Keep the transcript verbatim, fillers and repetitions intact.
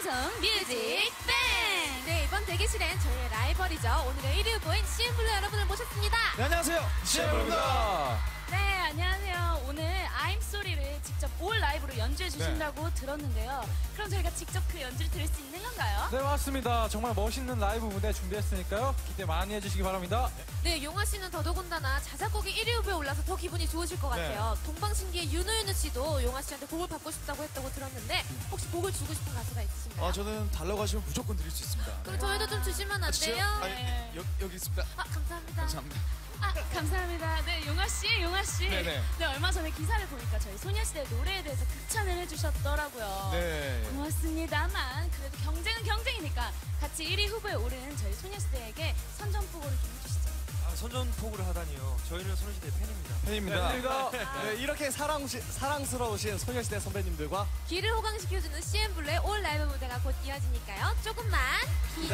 방송 뮤직 뱅! 네, 이번 대기실엔 저희의 라이벌이죠. 오늘의 일 위 후보인 씨엠블루 여러분을 모셨습니다. 네, 안녕하세요. 씨엠블루입니다. 네, 안녕하세요. 오늘 I'm Sorry를 직접 올 라이브로 연주해 주신다고 네. 들었는데요. 그럼 저희가 직접 그 연주를 들을 수 있는 건가요? 네, 맞습니다. 정말 멋있는 라이브 무대 준비했으니까요. 기대 많이 해주시기 바랍니다. 네, 용화 씨는 더더군다나 자작곡이 일 위 후보에 올라서 더 기분이 좋으실 것 같아요. 네. 동방신기의 윤호윤우 씨도 용화 씨한테 곡을 받고 싶다고 했다고 들었는데 혹시 곡을 주고 싶은 가수가 있으신가요? 아, 저는 달라고 하시면 무조건 드릴 수 있습니다. 그럼 저희도 좀 주시면 안 돼요? 아니, 네. 여, 여기 있습니다. 아, 감사합니다. 감사합니다. 아, 감사합니다. 네, 용화씨, 용화씨. 네네. 네, 얼마 전에 기사를 보니까 저희 소녀시대 노래에 대해서 극찬을 해주셨더라고요. 네. 고맙습니다만, 그래도 경쟁은 경쟁이니까 같이 일 위 후보에 오른 저희 소녀시대에게 선전포고를 좀 해주시죠. 아, 선전포고를 하다니요. 저희는 소녀시대 팬입니다. 팬입니다. 팬입니다. 네, 이렇게 사랑, 사랑스러우신 소녀시대 선배님들과 귀를 호강시켜주는 씨엠블루의 올 라이브 무대가 곧 이어지니까요. 조금만